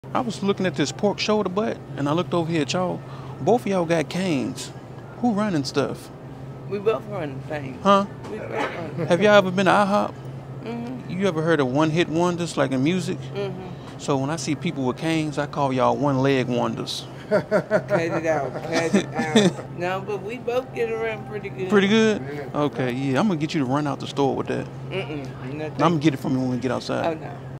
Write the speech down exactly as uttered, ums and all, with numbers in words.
I was looking at this pork shoulder butt, and I looked over here at y'all. Both of y'all got canes. Who running stuff? We both run things. Huh? We both run. Have y'all ever been to IHOP? Mm-hmm. You ever heard of one-hit wonders, like in music? Mm-hmm. So when I see people with canes, I call y'all one-leg wonders. Cut it out. Cut it out. No, but we both get around pretty good. Pretty good? Okay, yeah. I'm going to get you to run out the store with that. Mm-mm. No, I'm going to get it from you when we get outside. Oh, no.